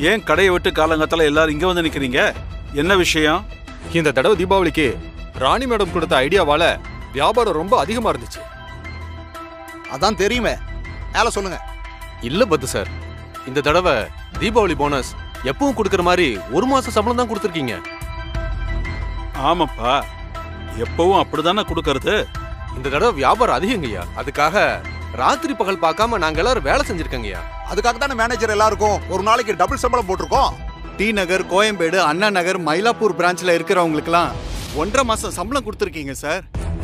ஏன் கடையை விட்டு காலங்கத்தால எல்லாரும் இங்க வந்து நிக்கிறீங்க? என்ன விஷயம்? இந்த தடவை தீபாவளிக்கு ராணி மேடம் கொடுத்த ஐடியாவால வியாபாரம் ரொம்ப அதிகமா இருந்துச்சு. அதான் தெரியுமே, மேல சொல்லுங்க. இல்ல பத்து சார், இந்த தடவை தீபாவளி போனஸ் எப்பவும் கொடுக்கற மாதிரி 1 மாசம் சம்பளம் தான் கொடுத்துருக்கீங்க. ஆமாப்பா, எப்பவும் அப்படிதானே கொடுக்கறது. இந்த தடவை வியாபாரம் அதிகங்கய்யா. அதுக்காக ராத்திரி பகல் பார்க்காம நாங்க எல்லாரும் வேலை செஞ்சிருக்கங்கய்யா. அதுக்காக தானே மேனேஜர் எல்லாருக்கும் ஒரு நாளைக்கு டபுள் சம்பளம் போட்டிருக்கோம். டி நகர், கோயம்பேடு, அண்ணா நகர், மயிலாப்பூர் பிரான்ச்ல இருக்கிறவங்களுக்குலாம் 1.5 மாசம் சம்பளம் கொடுத்துருக்கீங்க சார்.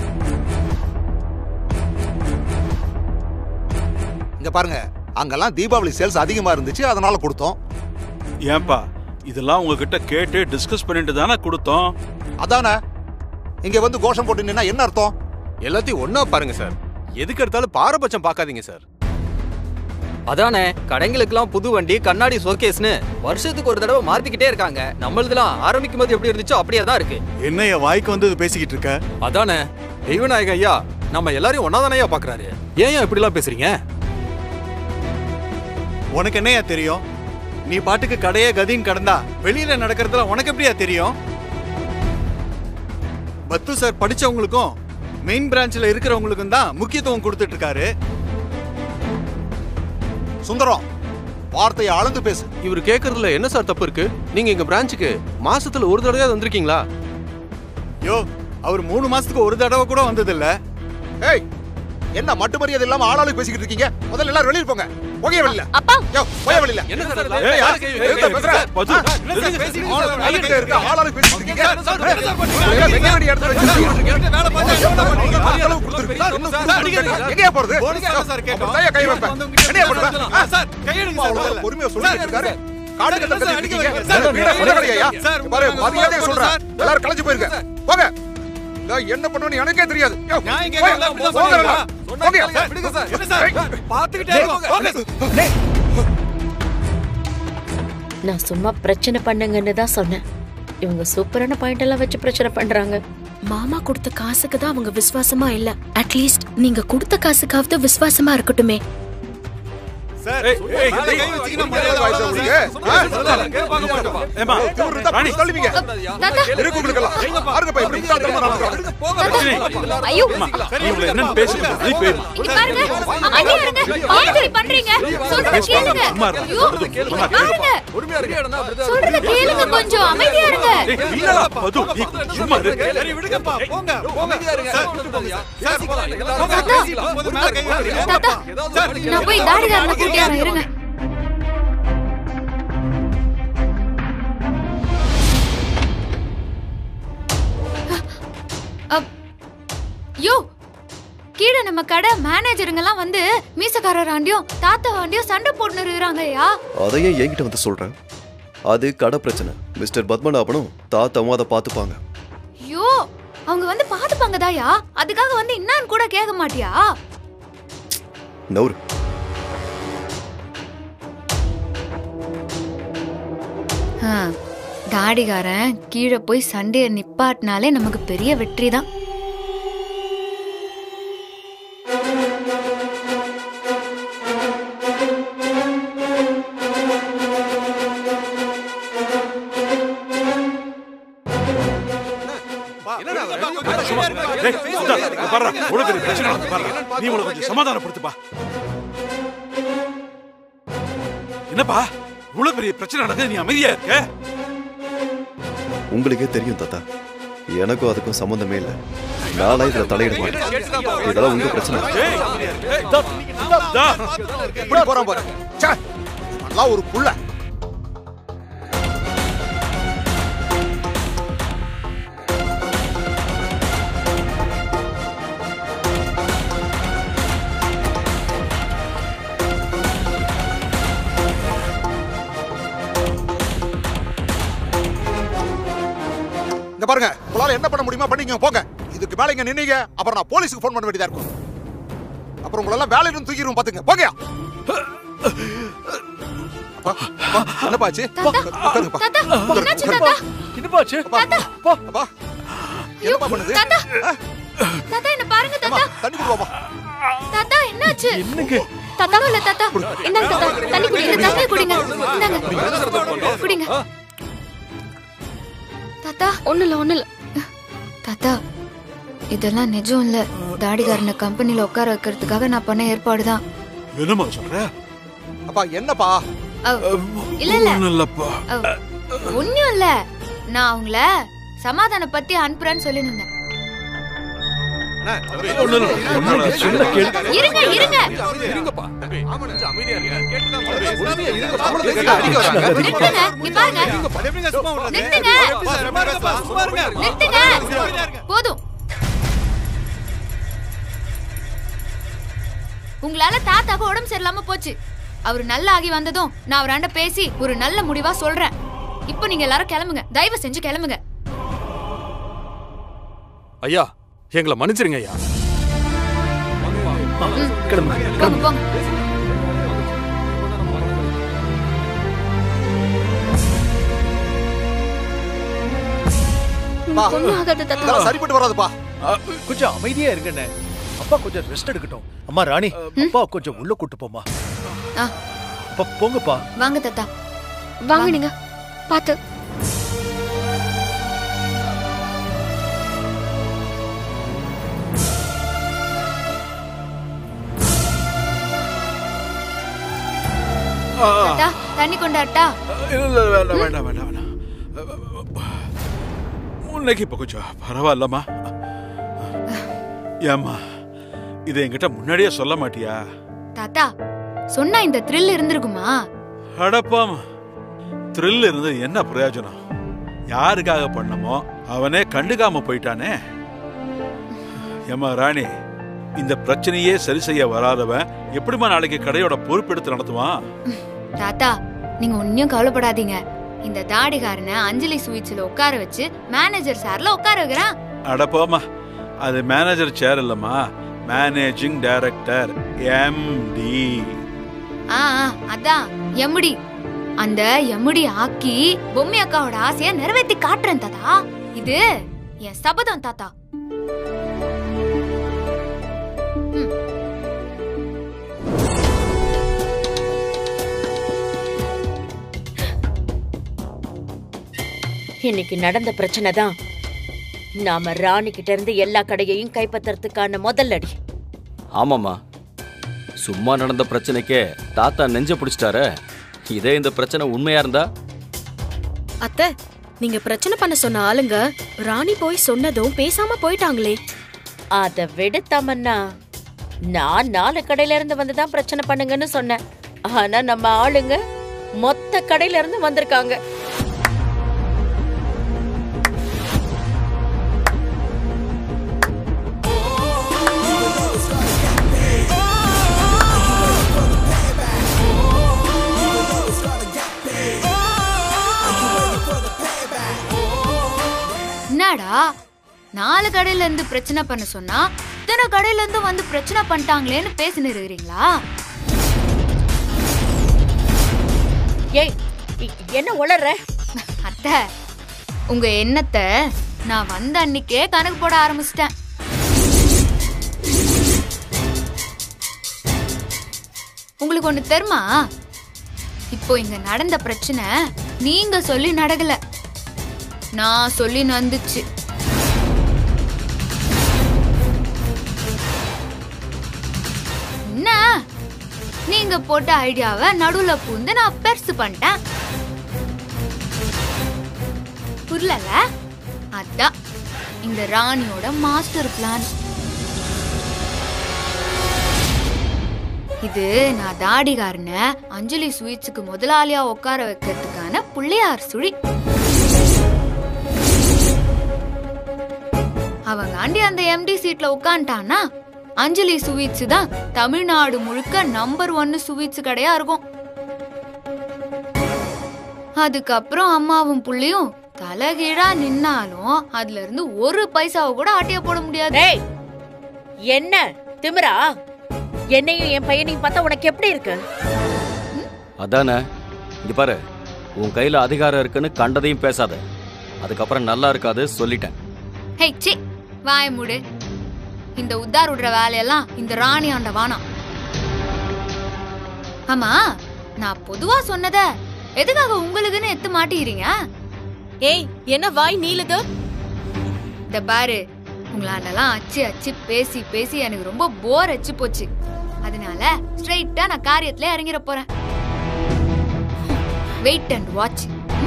இங்க பாருங்க, அங்கெல்லாம் தீபாவளி சேல்ஸ் அதிகமா இருந்துச்சு, அதனால கொடுத்தோம். ஏன்பா, இதெல்லாம் உங்ககிட்ட கேட்டு டிஸ்கஸ் பண்ணிட்டு தானே கொடுத்தோம். அதானே, இங்க வந்து கோஷம் போட்டு நின்னா என்ன அர்த்தம்? எல்லாத்தையும் ஒன்னா பாருங்க சார். எதுக்கு எடுத்தாலும் பாரபட்சம் பார்க்காதீங்க சார். அதானே, கடைங்களுக்கெல்லாம் புது வண்டி, கண்ணாடி, ஷோகேஸ்னு வருஷத்துக்கு ஒரு தடவை மாத்திக்கிட்டே இருக்காங்க. நம்மளதெல்லாம் ஆரம்பிக்கும் போது எப்படி இருந்துச்சோ அப்படியே தான் இருக்கு. என்ன என் வாய்க்கு வந்து பேசிக்கிட்டு இருக்க? அதானே, தெய்வநாயக ஐயா நம்ம எல்லாரையும் ஒன்னாதானையா பாக்குறாரு. ஏன் இப்படி எல்லாம் பேசுறீங்க? உனக்கு என்னையா தெரியும்? நீ பாட்டுக்கு கடையே கதின்னு கடந்தா வெளியில நடக்கிறதுல உனக்கு எப்படியா தெரியும்? பத்து சார் படிச்சவங்களுக்கும் மெயின் பிரான்ச்ல இருக்கிறவங்களுக்கும் தான் முக்கியத்துவம் கொடுத்துட்டு இருக்காரு. சுந்தரம், வார்த்தையை அளந்து பேசு. இவர் கேக்குறதுல என்ன சார் தப்பு இருக்கு? நீங்க எங்க பிரான்ச்சுக்கு மாசத்துல ஒரு தடவை வந்திருக்கீங்களா? யோ, அவர் 3 மாசத்துக்கு ஒரு தடவை கூட வந்தது இல்ல. ஏய், என்ன மட்டு மரியாதை இல்லாம ஆளாளுக்கு பேசிக்கிட்டு இருக்கீங்க? முதல்ல எல்லாரும் வெளியில போங்க. போகவே வெளியில. அப்பா, யோ, போய் வெளியில. என்ன சார் இது? ஏய், யாரு கை ஏய், பேசுற? பது, ஆளாளுக்கு பேசிக்கிட்டு இருக்கீங்க. வெங்க வேண்டிய இடத்துல வச்சிருக்கீங்க. வேலை எங்கயா போறது? அப்பதான் கை வைப்பேன். என்னையா பண்ணுவ? பொறுமையா சொல்லிட்டு இருக்காரு. காடு கட்ட கத்திட்டு இருக்கீங்க. பாரு, மரியாதையா சொல்றேன். எல்லாரும் கலைஞ்சு போயிருங்க. போங்க. என்ன பண்ணுவன்னு எனக்கே தெரியாது. நான் சும்மா பிரச்சனை பண்ணுங்கன்னு தான் சொன்னேன். இவங்க சூப்பரான பாயிண்ட் எல்லாம் வச்சு பிரச்சனை பண்றாங்க. மாமா கொடுத்த காசுக்கு தான் அவங்க விசுவாசமா இல்ல. அட்லீஸ்ட் நீங்க கொடுத்த காசுக்காவது விசுவாசமா இருக்கட்டுமே. சார், ஐயோ, என்னன்னு பேசுங்க. இங்க பாருங்க, அமைதியா இருங்க. ஏன் இப்படி பண்றீங்க? சொல்றத கேளுங்க. ஐயோ, பாருங்க. சொல்றத கேளுங்க, கொஞ்சம் அமைதியா இருங்க. இல்லடா பது, நீ சும்மா இரு. சரி விடுங்கப்பா, போங்க அமைதியா இருங்க. தாத்தா, நான் போய் தாடிகாரனை கூட்டி வரேன், இருங்க. யோ, கீழே நம்ம கடை மேனேஜருங்கெல்லாம் வந்து மீசக்காரர் ஆண்டியும் தாத்தா ஆண்டியும் சண்டை போட்டு இருக்கிறாங்கய்யா. அதையே என்கிட்ட வந்து சொல்றேன். அது கடை பிரச்சனை. மிஸ்டர் பத்மநாபனும் தாத்தாவும் அதை பார்த்துப்பாங்க. ஐயோ, அவங்க வந்து பாத்துப்பாங்க தாயா, அதுக்காக வந்து இன்னான்னு கூட கேட்க மாட்டியா? நவுரு. தாடிகாரன் கீழே போய் சண்டைய நிப்பாட்டினாலே நமக்கு பெரிய வெற்றி தான். நீ உங்களை கொஞ்சம் சமாதானப்படுத்துப்பா. என்னப்பா இவ்வளவு பெரிய பிரச்சனை நடக்குது, நீ அமைதியா இருக்க? உங்களுக்கே தெரியும் தாத்தா, எனக்கும் அதுக்கும் சம்பந்தமே இல்லை. நாளா இதுல தலையிட மாட்டேன். இதெல்லாம் உங்க பிரச்சனை. எப்படி போறான் பாரு. நல்லா ஒரு புள்ள. இங்க பாருங்க, உங்களால என்ன பண்ண முடியுமா பண்ணிங்க, போங்க. இதுக்கு மேல இங்க நின்னீங்க, அப்புறம் நான் போலீஸுக்கு ஃபோன் பண்ண வேண்டியதா இருக்கும். அப்புறம் உங்களெல்லாம் வேலையில இருந்து தூக்கிடுவோம், பாத்துங்க. போங்கயா. என்னப்பாச்சு? என்னப்பாச்சு? என்னப்பா பண்ணுது? தாத்தா, என்ன பாருங்க தாத்தா. தண்ணி குடுவாமா. தாத்தா, என்னாச்சு? என்னங்க தாத்தா இல்ல தாத்தா, இந்தாங்க தாத்தா, தண்ணி குடிங்க, தண்ணி குடிங்க, இந்தாங்க குடிங்க. தாத்தா ஒண்ணு இல்ல தாத்தா, இதெல்லாம் நிஜம் இல்ல. தாடிகாரனை கம்பெனில உட்கார வைக்கிறதுக்காக நான் பண்ண ஏற்பாடுதான். என்னமா சொல்ற? அப்பா என்னப்பா? இல்ல இல்ல இல்லப்பா, ஒண்ணும் இல்ல. நான் அவங்கள சமாதான பத்தி அனுப்புறேன்னு சொல்லி இருந்தேன். இருங்க இருங்க இருங்கப்பா. நிறுத்துங்க, இங்க பாருங்க. நிறுத்துங்க, நிறுத்துங்க. போதும். உங்களால தாத்தாக்கு உடம்பு சரியில்லாம போச்சு. அவரு நல்லா ஆகி வந்ததும் நான் அவராண்ட பேசி ஒரு நல்ல முடிவா சொல்றேன். இப்போ நீங்க எல்லாரும் கிளம்புங்க, தயவு செஞ்சு கிளம்புங்க. ஐயா, எங்களை மன்னிச்சிருங்க ஐயா. போங்க போங்க. ஒண்ணும் ஆகாது தாத்தா. இதெல்லாம் சரிப்பட்டு வராதுப்பா. கொஞ்சம் அமைதியா இருங்கண்ணே. அப்பா கொஞ்சம் ரெஸ்ட் எடுக்கட்டும். அம்மா ராணி, அப்பா கொஞ்சம் உள்ள கூட்டு போமா. அப்பா போங்கப்பா. வாங்க தாத்தா, வாங்க நீங்க பாத்து. தாத்தா தண்ணி கொண்டாட்டா? இல்ல வேண்டாம் வேண்டாம் வேண்டாம் வேண்டாம். முன்னைக்கு இப்ப கொஞ்சம் பரவாயில்லம்மா. ஏம்மா, இதை என்கிட்ட முன்னாடியே சொல்ல மாட்டியா? தாத்தா சொன்னா இந்த த்ரில் இருந்திருக்குமா? அடப்பாமா, த்ரில் இருந்து என்ன பிரயோஜனம்? யாருக்காக பண்ணமோ அவனே கண்டுக்காம போயிட்டானே. ஏம்மா ராணி, இந்த பிரச்சனையே சரி செய்ய வராதவன் எப்படிமா நாளைக்கு கடையோட பொறுப்பெடுத்து நடத்துவான்? தாத்தா நீங்க ஒன்னும் கவலைப்படாதீங்க. இந்த தாடிகாரனை அஞ்சலி ஸ்வீட்ஸ்ல உட்கார வச்சு மேனேஜர் சேர்ல உட்கார வைக்கிறான். அடப்போமா, அது மேனேஜர் சேர் இல்லம்மா, மேனேஜிங் டைரக்டர், எம்டி. அதான் எம்டி. அந்த எம்டி ஆக்கி பொம்மி அக்காவோட ஆசைய நிறைவேற்றி காட்டுறேன் தாத்தா. இது என் சபதம் தாத்தா. இன்னைக்கு நடந்த பிரச்சனை தான் நாம ராணி கிட்ட இருந்து எல்லா கடையையும் கைப்பற்றறதுக்கான முதல் அடி. ஆமாம்மா, சும்மா நடந்த பிரச்சனைக்கே தாத்தா நெஞ்ச பிடிச்சிட்டாரு. இதே இந்த பிரச்சனை உண்மையா இருந்தா? அத்தை, நீங்க பிரச்சனை பண்ண சொன்ன ஆளுங்க ராணி போய் சொன்னதும் பேசாம போயிட்டாங்களே. அத விட தமன்னா, நான் 4 கடையில இருந்து வந்துதான் பிரச்சனை பண்ணுங்கன்னு சொன்னேன். ஆனா நம்ம ஆளுங்க மொத்த கடையில இருந்து வந்திருக்காங்க. என்னடா 4 கடையில இருந்து பிரச்சனை பண்ண சொன்னா இத்தனை கடையில இருந்து வந்து பிரச்சனை பண்ணிட்டாங்களேன்னு பேசின்னு இருக்கிறீங்களா? ஏய், என்ன உளற? அத்தை, உங்க எண்ணத்தை நான் வந்த அன்னைக்கே கணக்கு போட ஆரம்பிச்சிட்டேன். உங்களுக்கு ஒண்ணு தெரியுமா? இப்போ இங்க நடந்த பிரச்சனை நீங்க சொல்லி நடக்கல, நான் சொல்லி நடந்துச்சு. என்ன நீங்க போட்ட ஐடியாவை நடுவுல பூந்து நான் பெருசு பண்ணிட்டேன். புரியல? அதான் இந்த ராணியோட மாஸ்டர் பிளான். இது நான் தாடிகாரன அஞ்சலி ஸ்வீட்ஸுக்கு முதலாளியா உட்கார வைக்கிறதுக்கான புள்ளையார் சுழி. அவங்க ஆண்டி அந்த எம்டி சீட்ல உட்காந்துட்டான்னா அஞ்சலி ஸ்வீட்ஸ் தான் தமிழ்நாடு முழுக்க நம்பர் 1 ஸ்வீட்ஸ் கடையா இருக்கும். அதுக்கப்புறம் அம்மாவும் புள்ளியும் தலைகீழா நின்னாலும் அதுல இருந்து ஒரு பைசாவை கூட ஆட்டிய போட முடியாது. என்ன திமிரா? என்னையும் என் பையனையும் பார்த்தா உனக்கு எப்படி இருக்கு? அதானே, இங்க பாரு, உன் கையில அதிகாரம் இருக்குன்னு கண்டதையும் பேசாத. அதுக்கப்புறம் நல்லா இருக்காது, சொல்லிட்டேன். ஹே சி, வாய மூடு. இந்த உத்தார் விடுற வேலையெல்லாம் இந்த ராணி ஆண்ட வானா. ஆமா, நான் பொதுவா சொன்னத எதுக்காக உங்களுக்குன்னு எத்து மாட்டிக்கிறீங்க? ஏய், என்ன வாய் நீளுது? இந்த பாரு, உங்களாண்டெல்லாம் அச்சு அச்சு பேசி பேசி எனக்கு ரொம்ப போர் அச்சு போச்சு. அதனால ஸ்ட்ரைட்டா நான் காரியத்துல இறங்கிட போறேன். Wait and watch.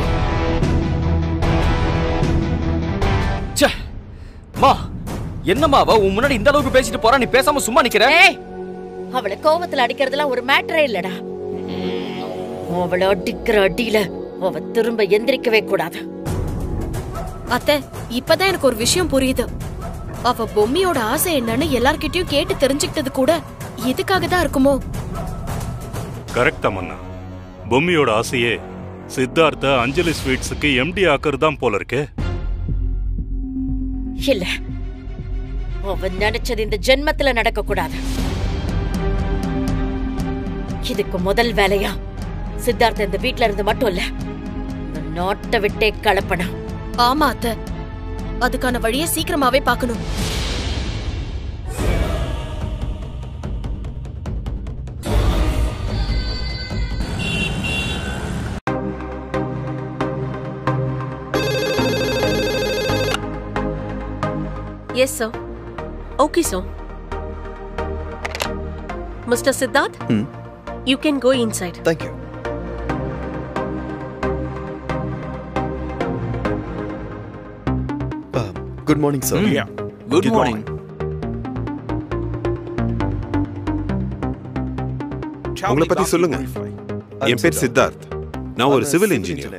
மா, என்னம்மா அவ உன் முன்னாடி இந்த அளவுக்கு பேசிட்டு போறா, நீ பேசாம சும்மா நிக்கிற? அவளை கோவத்துல அடிக்கிறதுலாம் ஒரு மேட்டரே இல்லடா. அவளை அடிக்கிற அடியில அவ திரும்ப எந்திரிக்கவே கூடாது. அத்தை, இப்பதான் எனக்கு ஒரு விஷயம் புரியுது. அவ பொம்மியோட ஆசை என்னன்னு எல்லார்கிட்டயும் கேட்டு தெரிஞ்சுக்கிட்டது கூட இதுக்காக தான் இருக்குமோ? கரெக்ட் அம்மண்ணா. பொம்மியோட ஆசையே சித்தார்த்த அஞ்சலி ஸ்வீட்ஸுக்கு எம்டி ஆக்குறது தான் போல இருக்கு. இல்ல, அவன் நினைச்சது இந்த ஜென்மத்துல நடக்க கூடாது. இதுக்கு முதல் வேலையா சித்தார்த்த இந்த வீட்ல இருந்து மட்டும் இல்ல, நாட்டை விட்டே கலப்பணும். ஆமா அத்தை, அதுக்கான வழியை சீக்கிரமாவே பார்க்கணும். Yes, sir. Okay, sir. Mr. Siddharth, you can go inside. Thank you. Good morning, sir. Yeah. Good morning. உங்களை பத்தி சொல்லுங்க. என் பேர் சித்தார்த். நான் ஒரு சிவில் இன்ஜினியர்.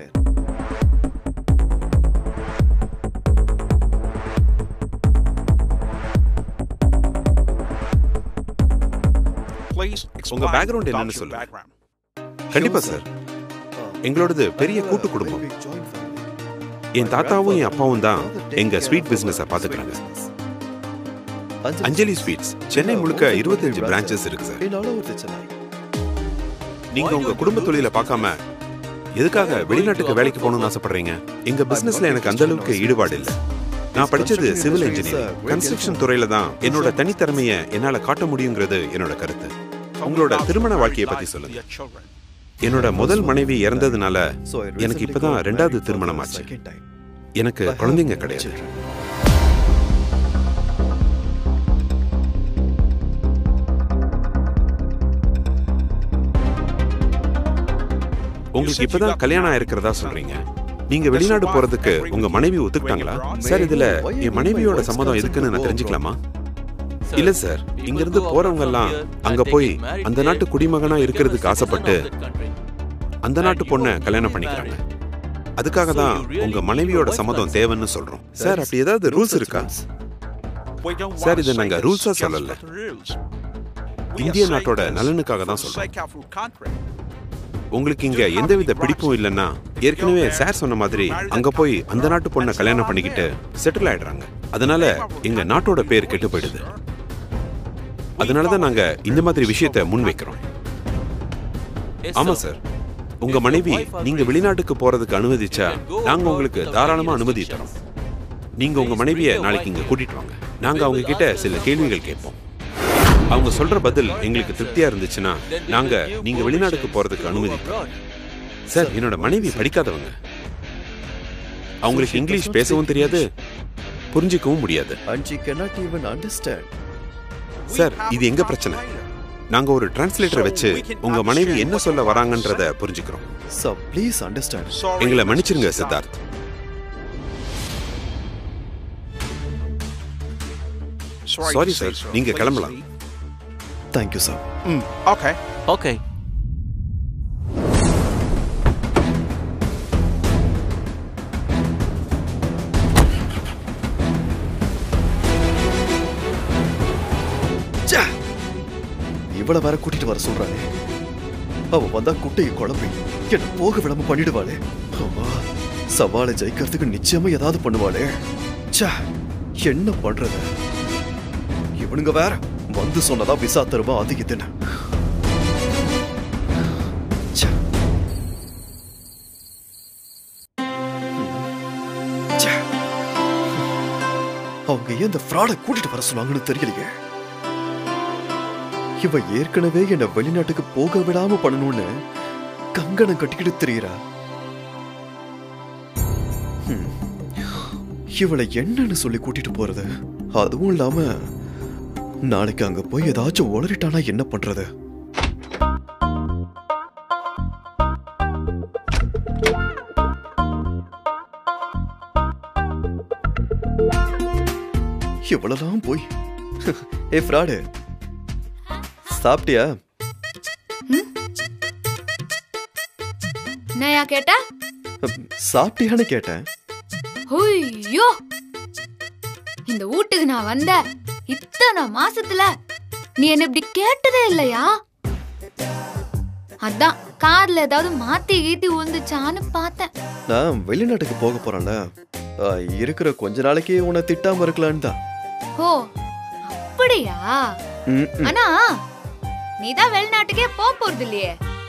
உங்க பேக்ரவுண்ட் என்னன்னு சொல்லுங்க. கண்டிப்பா சார். எங்களோடது பெரிய கூட்டு குடும்பம். என் தாத்தாவும் என் அப்பாவும் தான் எங்க ஸ்வீட் பிசினஸ் பாத்துக்கிறாங்க. அஞ்சலி ஸ்வீட்ஸ் சென்னை முழுக்க 25 பிரான்ச்சஸ் இருக்கு சார். நீங்க உங்க குடும்ப தொழிலை பார்க்காம எதுக்காக வெளிநாட்டுக்கு வேலைக்கு போகணும்னு ஆசைப்படுறீங்க? எங்க பிசினஸ்ல எனக்கு அந்த அளவுக்கு ஈடுபாடு இல்லை. நான் படிச்சது சிவில் இன்ஜினியரிங். கன்ஸ்ட்ரக்ஷன் துறையில தான் என்னோட தனித்திறமையை என்னால காட்ட முடியுங்கிறது என்னோட கருத்து. உங்களோட திருமண வாழ்க்கையை பத்தி சொல்லுங்க. என்னோட முதல் மனைவி இறந்ததுனால எனக்கு இப்பதான் 2வது திருமணம் ஆச்சு. எனக்கு குழந்தைங்க கிடையாது. உங்களுக்கு இப்பதான் கல்யாணம் ஆயிருக்கிறதா சொல்றீங்க. நீங்க வெளிநாடு போறதுக்கு உங்க மனைவி ஒத்துக்கிட்டாங்களா? சார், இதுல என் மனைவியோட சம்மதம் எதுக்குன்னு நான் தெரிஞ்சுக்கலாமா? இல்ல சார், இங்க இருந்து போறவங்க எல்லாம் அங்க போய் அந்த நாட்டு குடிமகனா இருக்கிறதுக்கு ஆசைப்பட்டு அந்த நாட்டு பொண்ணை கல்யாணம் பண்ணிக்கிறாங்க. அதுக்காக தான் உங்க மனைவியோட சம்மதம் தேவைன்னு சொல்றோம். சார், அப்படி ஏதாவது ரூல்ஸ் இருக்கா? சார், இதை நாங்க ரூல்ஸா சொல்லல, இந்திய நாட்டோட நலனுக்காக தான் சொல்றோம். உங்களுக்கு இங்க எந்தவித பிடிப்பும் இல்லைன்னா ஏற்கனவே சார் சொன்ன மாதிரி அங்க போய் அந்த நாட்டு பொண்ணை கல்யாணம் பண்ணிக்கிட்டு செட்டில் ஆயிடுறாங்க. அதனால எங்க நாட்டோட பேர் கெட்டு போயிடுது. அதனாலதான் நாங்க இந்த மாதிரி விஷயத்தை முன் வைக்கிறோம். ஆமா சார், உங்க மனைவி நீங்க வெளிநாட்டுக்கு போறதுக்கு அனுமதிச்சா நாங்க உங்களுக்கு தாராளமா அனுமதி தரோம். நீங்க உங்க மனைவியை நாளைக்கு இங்க கூட்டிட்டு வாங்க. நாங்க அவங்க கிட்ட சில கேள்விகள் கேட்போம். அவங்க சொல்ற பதில் எங்களுக்கு திருப்தியா இருந்துச்சுன்னா நாங்க நீங்க வெளிநாட்டுக்கு போறதுக்கு அனுமதி தரோம். சார், என்னோட மனைவி படிக்காதவங்க. அவங்களுக்கு இங்கிலீஷ் பேசவும் தெரியாது, புரிஞ்சிக்கவும் முடியாது. சார், இது எங்க பிரச்சனை. நாங்க ஒரு டிரான்ஸ்லேட்டரை வச்சு உங்க மனைவி என்ன சொல்ல வராங்கன்றத புரிஞ்சுக்கிறோம். Sir, please understand. எங்களை மன்னிச்சிருங்க சித்தார்த். சாரி சார், நீங்க கிளம்பலாம். Thank you, sir. Okay. Okay. இவள வேற கூட்டிட்டு வர சொல்றானே. அவ வந்தா குட்டையை குழம்பி என்ன போக விடாம பண்ணிடுவாளே. சவாலை ஜெயிக்கிறதுக்கு நிச்சயமா ஏதாவது பண்ணுவாளே. என்ன பண்றது? இவனுங்க வேற வந்து சொன்னதா விசா தருவா, அது இதுன்னு. அவங்க ஏன் இந்த ஃப்ராட கூட்டிட்டு வர சொன்னாங்கன்னு தெரியலையே. இவ ஏற்கனவே என்ன வெளிநாட்டுக்கு போக விடாம பண்ணணும்னு கங்கணம் கட்டிக்கிட்டு திரியறா. இவளை என்னன்னு சொல்லி கூட்டிட்டு போறது? அதுவும் இல்லாம நாளைக்கு அங்க போய் ஏதாச்சும் உளறிட்டானா என்ன பண்றது? இவ்வளவுதான் போய் ஏ ஃப்ராடு, சாப்பிட்டியா? என்னையா கேட்ட? சாப்பிட்டியான்னு கேட்டேன். ஐயோ, இந்த வீட்டுக்கு நான் வந்த இத்தனை மாசத்துல நீ என்ன இப்படி கேட்டதே இல்லையா? அதான் கார்ல ஏதாவது மாத்தி கீத்தி விழுந்துச்சான்னு பார்த்தேன். நான் வெளிநாட்டுக்கு போக போறேன்ல, இருக்கிற கொஞ்ச நாளைக்கு உன்னை திட்டாம இருக்கலான்னு தான். ஓ அப்படியா? ஆனா நீதான் வெளிநாட்டுக்கே போறது இல்லையே.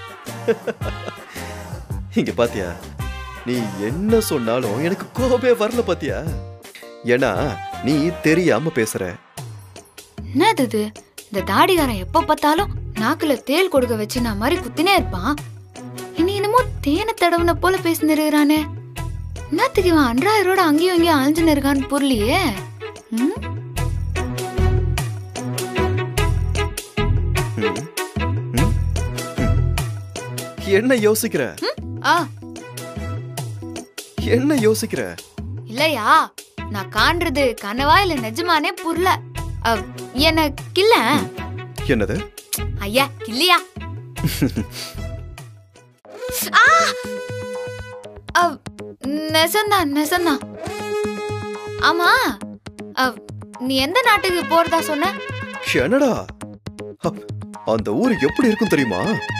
இங்க பாத்தியா, நீ என்ன சொன்னாலும் எனக்கு கோபமே வரல பாத்தியா? ஏன்னா நீ தெரியாம பேசுற. என்னது இந்த தாடிகாரன் எப்ப பார்த்தாலும் நாக்குல தேல் கொடுக்க வச்சு நான் மாதிரி குத்தினே இருப்பான். இனி என்னமோ தேனை தடவுன போல பேசினிருக்கிறானே. என்னத்துக்கு இவன் அன்றாயிரோட அங்கேயும் இங்கேயும் அலைஞ்சுன்னு இருக்கான்னு புரியலையே. என்ன யோசிக்கிற? என்ன யோசிக்கிற? இல்லையா, நான் காண்றது கனவா இல்ல நிஜமானே புரியல. என்ன கில்ல? என்னது? ஐயா கில்லியா? நெசந்தான் நெசந்தான். ஆமா, நீ எந்த நாட்டுக்கு போறதா சொன்ன? என்னடா, அந்த ஊர் எப்படி இருக்கும் தெரியுமா?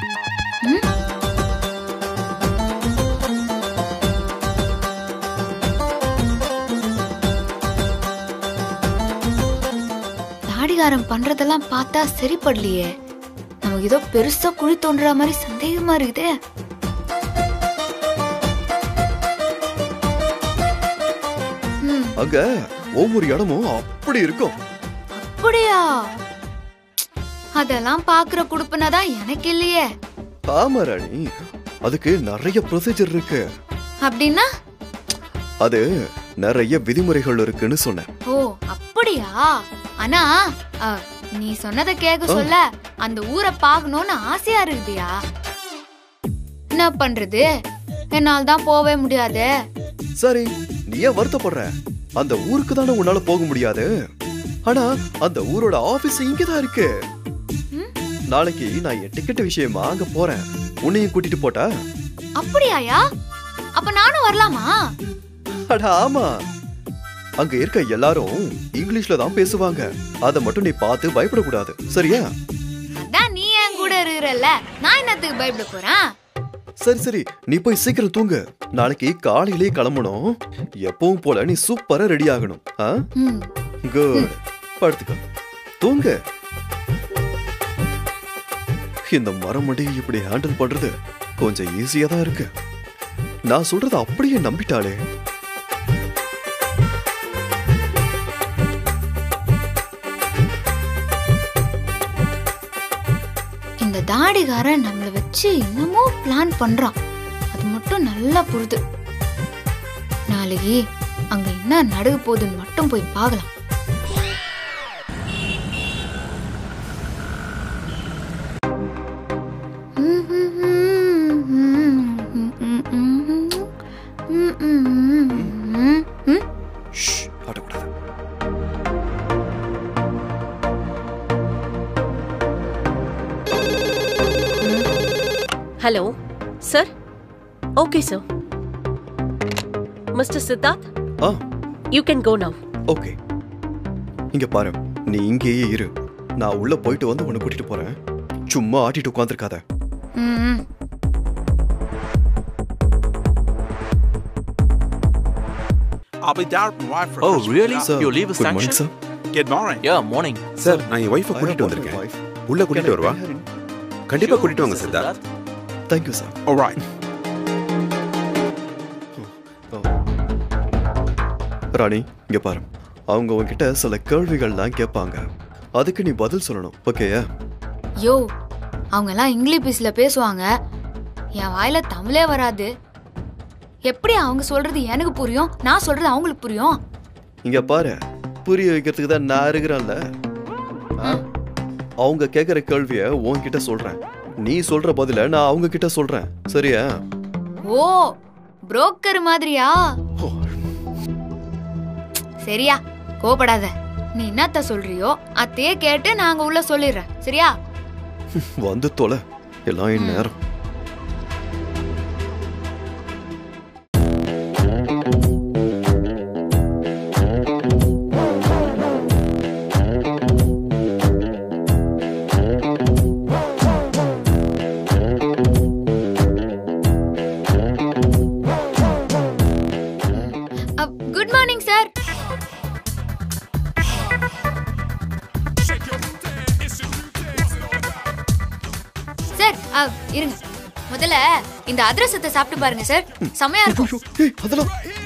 தாடிகாரம் பண்றதெல்லாம் பார்த்தா சரிப்படலையே. நமக்கு ஏதோ பெருசா குழி தோன்ற மாதிரி சந்தேகமா இருக்குதே. அங்க ஒவ்வொரு இடமும் அப்படி இருக்கும். அப்படியா? அதெல்லாம் பாக்குற குடுப்பனதான் எனக்கு இல்லையே. ஆமா ராணி, அதுக்கு நிறைய ப்ரொசீஜர் இருக்கு. அப்படின்னா? அது நிறைய விதிமுறைகள் இருக்குன்னு சொன்னேன். ஓ அப்படியா? ஆனா நீ சொன்னதை கேட்க சொல்ல அந்த ஊரை பாக்கணும்னு ஆசையா இருக்குதியா? என்ன பண்றது, என்னால் தான் போவே முடியாது. சரி, நீ ஏன் வருத்தப்படுற? அந்த ஊருக்கு தானே உன்னால போக முடியாது. ஆனா அந்த ஊரோட ஆபீஸ் இங்கதான் இருக்கு. நாளைக்கு நான் என் டிக்கெட் விஷயமா அங்க போறேன். உன்னையும் கூட்டிட்டு போட்டா? அப்படியாயா? அப்ப நானும் வரலாமா? அட ஆமா, அங்க இருக்க எல்லாரும் இங்கிலீஷ்ல தான் பேசுவாங்க. அத மட்டும் நீ பார்த்து பயப்படக்கூடாது, சரியா? அதான் நீ என் கூட இருக்கிறல்ல, நான் என்னத்துக்கு பயப்பட போறேன்? சரி சரி, நீ போய் சீக்கிரம் தூங்கு. நாளைக்கு காலையிலேயே கிளம்பணும். எப்பவும் போல நீ சூப்பரா ரெடி ஆகணும். குட், படுத்துக்க, தூங்கு. இந்த மரமடி இப்படி ஹேண்டில் பண்றது கொஞ்சம் ஈஸியா தான் இருக்கு. நான் சொல்றது அப்படியே நம்பிட்டாளே. இந்த தாடிகாரன் நம்மள வச்சு இன்னமும் பிளான் பண்றான். அது மட்டும் நல்லா புரியுது. நாளைக்கு அங்க என்ன நடக்க போகுதுன்னு மட்டும் போய் பார்க்கலாம். Hello, sir. Okay, sir. Mr. Siddharth? You can go now. Okay. இங்க பாரு, நீ இங்கேயே இரு. நான் உள்ள போயிட்டு வந்து உன்னை கூட்டிட்டு போறேன். சும்மா ஆட்டிட்டு உட்கார்ந்திருக்காத. I'll be down from wife for Oh, really? Sir, your leave is good morning, sanctioned? sir. Good morning. Yeah, morning. Sir, நான் என் வைஃபை கூட்டிட்டு வந்திருக்கேன். உள்ள கூட்டிட்டு வருவா? கண்டிப்பா கூட்டிட்டு வாங்க Siddharth. Thank you, sir. All right. ராணி, இங்க பாரு. அவங்க உன்கிட்ட சில கேள்விகள்லாம் கேட்பாங்க. அதுக்கு நீ பதில் சொல்லணும். ஓகேயா? யோ அவங்க எல்லாம் இங்கிலீஷ்ல பேசுவாங்க, என் வாயில தமிழே வராது. எப்படி அவங்க சொல்றது எனக்கு புரியும், நான் சொல்றது அவங்களுக்கு புரியும்? இங்க பாரு, புரிய வைக்கிறதுக்கு தான் நான் இருக்கிறேன்ல. அவங்க கேக்குற கேள்விய உன்கிட்ட சொல்றேன், நீ சொல்ற பதில நான் அவங்க கிட்ட சொல்றேன், சரியா? ஓ புரோக்கர் மாதிரியா? சரியா, கோபப்படாத. நீ என்னத்த சொல்றியோ அத்தையே கேட்டு நாங்க உள்ள சொல்லிடுறேன், சரியா? வந்து தொலை, எல்லாம் என் நேரம். Good morning sir. சார் இருங்க, முதல்ல இந்த அதிரசத்தை சாப்பிட்டு பாருங்க சார், செமையா இருக்கும். அதெல்லாம்